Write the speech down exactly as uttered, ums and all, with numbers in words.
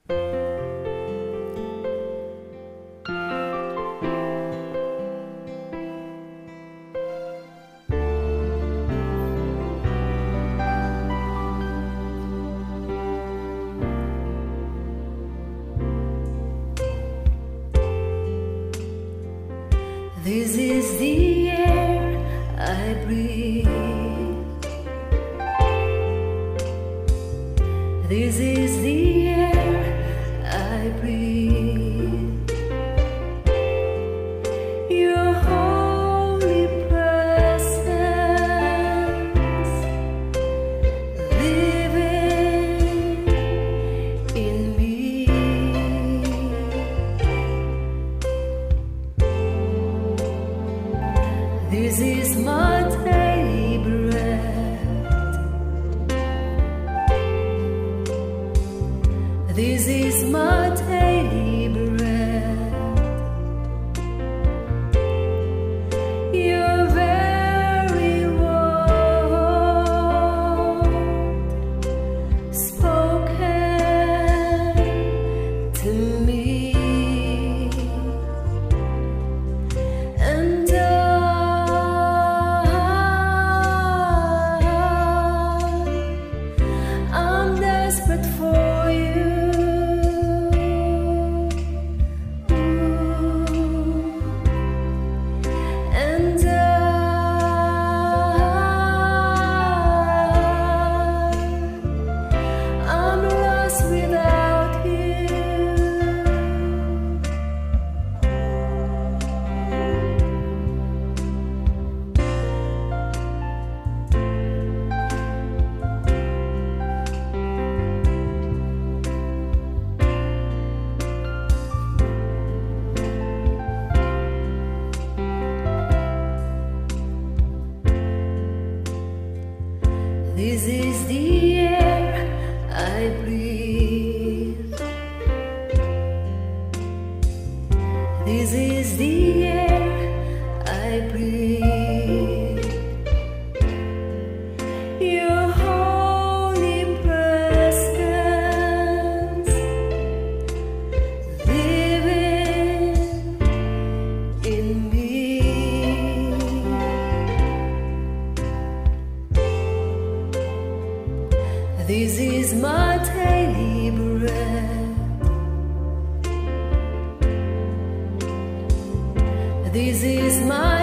This is the air I breathe. This is the air I breathe. Your holy presence living in me. This is my daily bread. This is my daily bread. Your very word spoken to me, and I I'm desperate for you. And I, I'm lost without you. This is the air I breathe. This is the air I breathe. Your holy presence living in me. This is my daily bread. This is my